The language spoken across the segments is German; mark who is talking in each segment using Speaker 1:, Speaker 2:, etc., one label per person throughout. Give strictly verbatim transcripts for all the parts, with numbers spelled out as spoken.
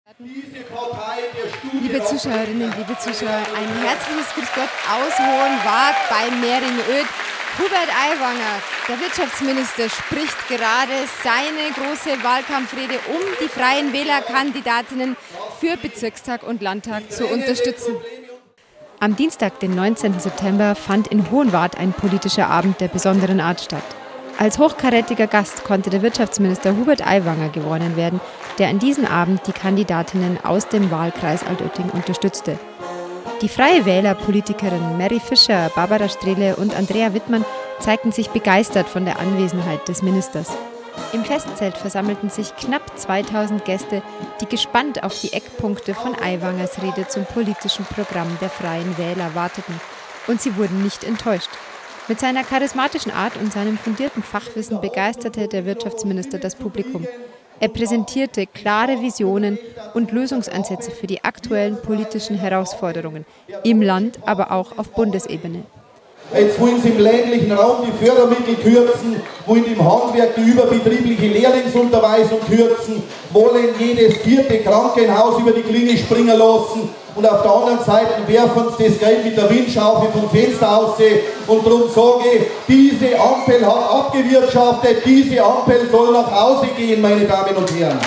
Speaker 1: Liebe Zuschauerinnen, liebe Zuschauer, ein herzliches Grüß Gott aus Hohenwart bei Mehringöd. Hubert Aiwanger, der Wirtschaftsminister, spricht gerade seine große Wahlkampfrede, um die Freien Wählerkandidatinnen für Bezirkstag und Landtag zu unterstützen. Am Dienstag, den neunzehnten September, fand in Hohenwart ein politischer Abend der besonderen Art statt. Als hochkarätiger Gast konnte der Wirtschaftsminister Hubert Aiwanger gewonnen werden, der an diesem Abend die Kandidatinnen aus dem Wahlkreis Altötting unterstützte. Die Freie Wähler-Politikerinnen Mary Fischer, Barbara Strehle und Andrea Wittmann zeigten sich begeistert von der Anwesenheit des Ministers. Im Festzelt versammelten sich knapp zweitausend Gäste, die gespannt auf die Eckpunkte von Aiwangers Rede zum politischen Programm der Freien Wähler warteten. Und sie wurden nicht enttäuscht. Mit seiner charismatischen Art und seinem fundierten Fachwissen begeisterte der Wirtschaftsminister das Publikum. Er präsentierte klare Visionen und Lösungsansätze für die aktuellen politischen Herausforderungen im Land, aber auch auf Bundesebene.
Speaker 2: Jetzt wollen sie im ländlichen Raum die Fördermittel kürzen, wollen im Handwerk die überbetriebliche Lehrlingsunterweisung kürzen, wollen jedes vierte Krankenhaus über die Klinge springen lassen und auf der anderen Seite werfen uns das Geld mit der Windschaufel vom Fenster aus. Und darum sage ich, diese Ampel hat abgewirtschaftet, diese Ampel soll nach Hause gehen, meine Damen und Herren.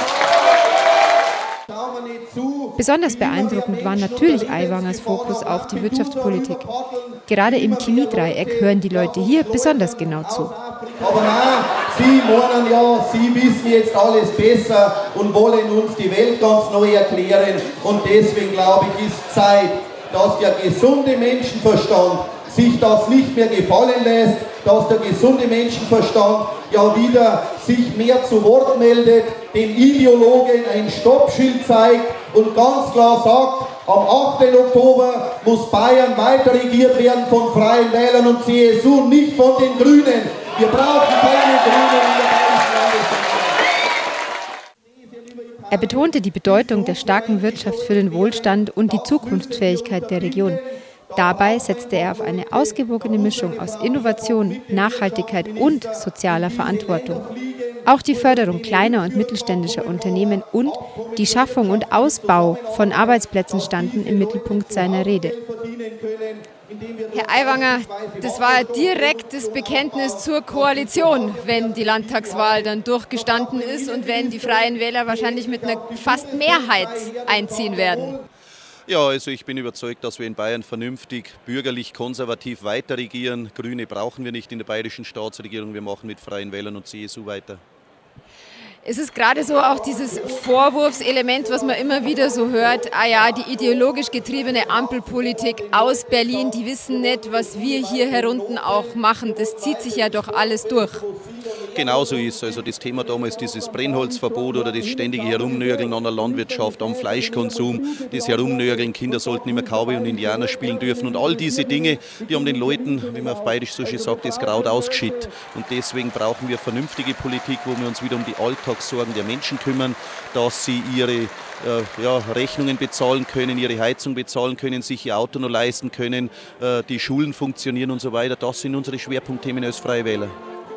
Speaker 1: Besonders beeindruckend war natürlich Aiwangers Fokus auf die Wirtschaftspolitik. Gerade im Chemiedreieck hören die Leute hier besonders genau zu.
Speaker 2: Aber nein, Sie meinen ja, Sie wissen jetzt alles besser und wollen uns die Welt ganz neu erklären. Und deswegen glaube ich, ist Zeit, dass der gesunde Menschenverstand sich das nicht mehr gefallen lässt, dass der gesunde Menschenverstand ja wieder sich mehr zu Wort meldet, den Ideologen ein Stoppschild zeigt und ganz klar sagt, am achten Oktober muss Bayern weiter regiert werden von Freien Wählern und C S U, nicht von den Grünen. Wir brauchen keine Grünen in der bayerischen Landesregierung.
Speaker 1: Er betonte die Bedeutung der starken Wirtschaft für den Wohlstand und die Zukunftsfähigkeit der Region. Dabei setzte er auf eine ausgewogene Mischung aus Innovation, Nachhaltigkeit und sozialer Verantwortung. Auch die Förderung kleiner und mittelständischer Unternehmen und die Schaffung und Ausbau von Arbeitsplätzen standen im Mittelpunkt seiner Rede. Herr Aiwanger, das war direkt das Bekenntnis zur Koalition, wenn die Landtagswahl dann durchgestanden ist und wenn die Freien Wähler wahrscheinlich mit einer fast Mehrheit einziehen werden.
Speaker 3: Ja, also ich bin überzeugt, dass wir in Bayern vernünftig, bürgerlich-konservativ weiter regieren. Grüne brauchen wir nicht in der bayerischen Staatsregierung, wir machen mit Freien Wählern und C S U weiter.
Speaker 1: Es ist gerade so auch dieses Vorwurfselement, was man immer wieder so hört, ah ja, die ideologisch getriebene Ampelpolitik aus Berlin, die wissen nicht, was wir hier herunten auch machen. Das zieht sich ja doch alles durch.
Speaker 3: Genauso ist also das Thema damals dieses Brennholzverbot oder das ständige Herumnörgeln an der Landwirtschaft, am Fleischkonsum, das Herumnörgeln, Kinder sollten immer Cowboy und Indianer spielen dürfen und all diese Dinge, die haben den Leuten, wie man auf Bayerisch so schön sagt, das Kraut ausgeschieden. Und deswegen brauchen wir vernünftige Politik, wo wir uns wieder um die Alltagssorgen der Menschen kümmern, dass sie ihre äh, ja, Rechnungen bezahlen können, ihre Heizung bezahlen können, sich ihr Auto noch leisten können, äh, die Schulen funktionieren und so weiter. Das sind unsere Schwerpunktthemen als Freie Wähler.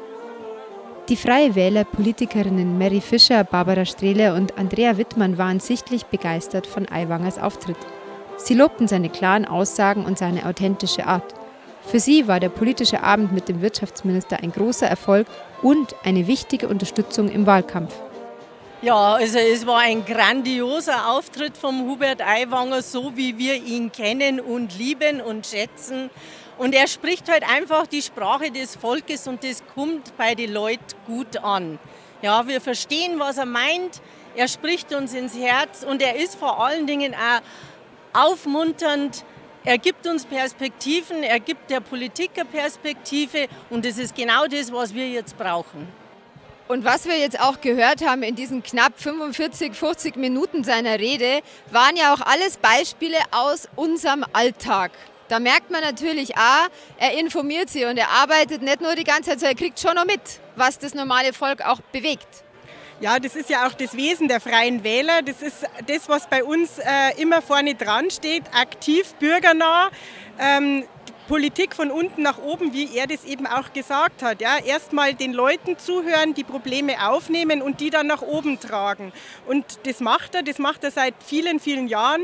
Speaker 1: Die Freie Wähler-Politikerinnen Mary Fischer, Barbara Strehle und Andrea Wittmann waren sichtlich begeistert von Aiwangers Auftritt. Sie lobten seine klaren Aussagen und seine authentische Art. Für sie war der politische Abend mit dem Wirtschaftsminister ein großer Erfolg und eine wichtige Unterstützung im Wahlkampf.
Speaker 4: Ja, also es war ein grandioser Auftritt vom Hubert Aiwanger, so wie wir ihn kennen und lieben und schätzen. Und er spricht halt einfach die Sprache des Volkes und das kommt bei den Leuten gut an. Ja, wir verstehen, was er meint, er spricht uns ins Herz und er ist vor allen Dingen auch aufmunternd. Er gibt uns Perspektiven, er gibt der Politik eine Perspektive und das ist genau das, was wir jetzt brauchen.
Speaker 1: Und was wir jetzt auch gehört haben in diesen knapp fünfundvierzig, fünfzig Minuten seiner Rede, waren ja auch alles Beispiele aus unserem Alltag. Da merkt man natürlich, ah, er informiert sie und er arbeitet nicht nur die ganze Zeit, sondern er kriegt schon noch mit, was das normale Volk auch bewegt.
Speaker 5: Ja, das ist ja auch das Wesen der Freien Wähler. Das ist das, was bei uns äh, immer vorne dran steht, aktiv, bürgernah. Ähm, Politik von unten nach oben, wie er das eben auch gesagt hat. Ja, erstmal den Leuten zuhören, die Probleme aufnehmen und die dann nach oben tragen. Und das macht er, das macht er seit vielen, vielen Jahren.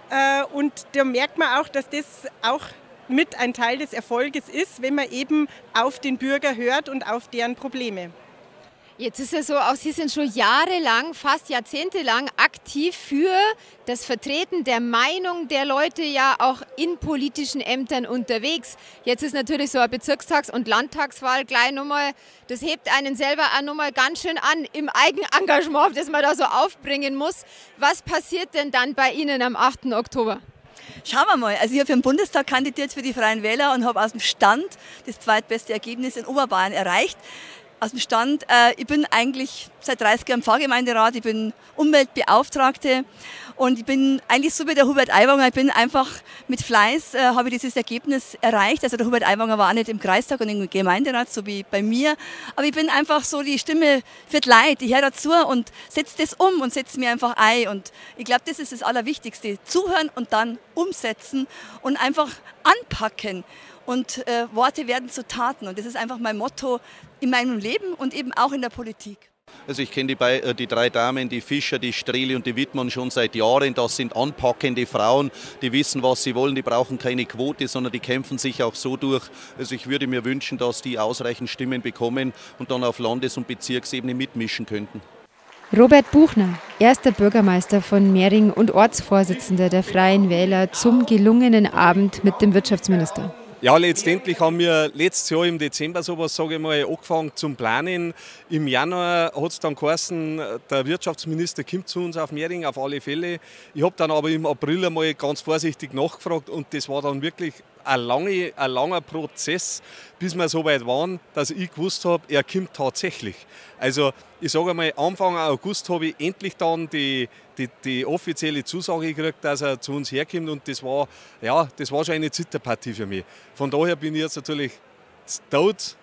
Speaker 5: Und da merkt man auch, dass das auch mit ein Teil des Erfolges ist, wenn man eben auf den Bürger hört und auf deren Probleme.
Speaker 1: Jetzt ist es so, auch Sie sind schon jahrelang, fast jahrzehntelang aktiv für das Vertreten der Meinung der Leute ja auch in politischen Ämtern unterwegs. Jetzt ist natürlich so eine Bezirkstags- und Landtagswahl gleich nochmal, das hebt einen selber auch nochmal ganz schön an im Eigenengagement, das man da so aufbringen muss. Was passiert denn dann bei Ihnen am achten Oktober?
Speaker 6: Schauen wir mal. Also ich habe für den Bundestag kandidiert für die Freien Wähler und habe aus dem Stand das zweitbeste Ergebnis in Oberbayern erreicht. Aus dem Stand, äh, ich bin eigentlich seit dreißig Jahren im Pfarrgemeinderat, ich bin Umweltbeauftragte und ich bin eigentlich so wie der Hubert Aiwanger, ich bin einfach mit Fleiß, äh, habe ich dieses Ergebnis erreicht. Also der Hubert Aiwanger war auch nicht im Kreistag und im Gemeinderat, so wie bei mir, aber ich bin einfach so die Stimme für die Leute, ich höre dazu und setze das um und setze mir einfach ein und ich glaube, das ist das Allerwichtigste, zuhören und dann umsetzen und einfach anpacken. Und äh, Worte werden zu Taten. Und das ist einfach mein Motto in meinem Leben und eben auch in der Politik.
Speaker 3: Also ich kenne die, die drei Damen, die Fischer, die Streli und die Wittmann schon seit Jahren. Das sind anpackende Frauen, die wissen, was sie wollen. Die brauchen keine Quote, sondern die kämpfen sich auch so durch. Also ich würde mir wünschen, dass die ausreichend Stimmen bekommen und dann auf Landes- und Bezirksebene mitmischen könnten.
Speaker 1: Robert Buchner, erster Bürgermeister von Mering und Ortsvorsitzender der Freien Wähler zum gelungenen Abend mit dem Wirtschaftsminister.
Speaker 7: Ja, letztendlich haben wir letztes Jahr im Dezember sowas, sage ich mal, angefangen zum Planen. Im Januar hat es dann geheißen, der Wirtschaftsminister kommt zu uns auf Mering, auf alle Fälle. Ich habe dann aber im April einmal ganz vorsichtig nachgefragt und das war dann wirklich ein, lange, ein langer Prozess, bis wir so weit waren, dass ich gewusst habe, er kommt tatsächlich. Also ich sage einmal, Anfang August habe ich endlich dann die, die, die offizielle Zusage gekriegt, dass er zu uns herkommt und das war, ja, das war schon eine Zitterpartie für mich. Von daher bin ich jetzt natürlich tot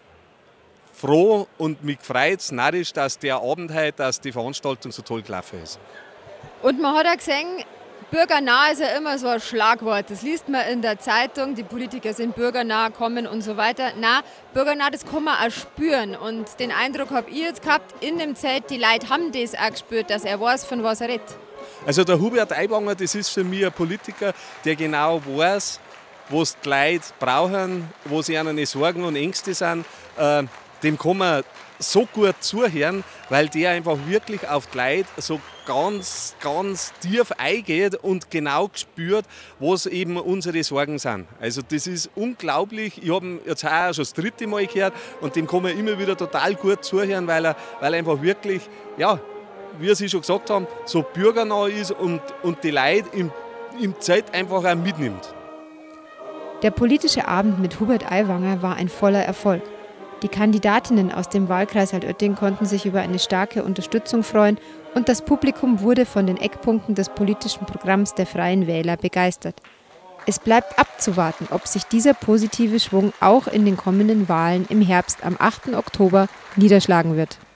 Speaker 7: froh und mich freut es narrisch, dass der Abend heute, dass die Veranstaltung so toll gelaufen ist.
Speaker 1: Und man hat ja gesehen, bürgernah ist ja immer so ein Schlagwort. Das liest man in der Zeitung, die Politiker sind bürgernah, kommen und so weiter. Na, bürgernah, das kann man auch spüren. Und den Eindruck habe ich jetzt gehabt, in dem Zelt, die Leute haben das auch gespürt, dass er weiß, von was er redet.
Speaker 7: Also der Hubert Aiwanger, das ist für mich ein Politiker, der genau weiß, was die Leute brauchen, wo sie ihnen Sorgen und Ängste sind. Äh, dem kann man so gut zuhören, weil der einfach wirklich auf die Leute so ganz, ganz tief eingeht und genau spürt, was eben unsere Sorgen sind. Also das ist unglaublich. Ich habe ihn jetzt auch schon das dritte Mal gehört und dem kann man immer wieder total gut zuhören, weil er, weil er einfach wirklich, ja, wie Sie schon gesagt haben, so bürgernah ist und, und die Leute im, im Zeit einfach auch mitnimmt.
Speaker 1: Der politische Abend mit Hubert Aiwanger war ein voller Erfolg. Die Kandidatinnen aus dem Wahlkreis Altötting konnten sich über eine starke Unterstützung freuen und das Publikum wurde von den Eckpunkten des politischen Programms der Freien Wähler begeistert. Es bleibt abzuwarten, ob sich dieser positive Schwung auch in den kommenden Wahlen im Herbst am achten Oktober niederschlagen wird.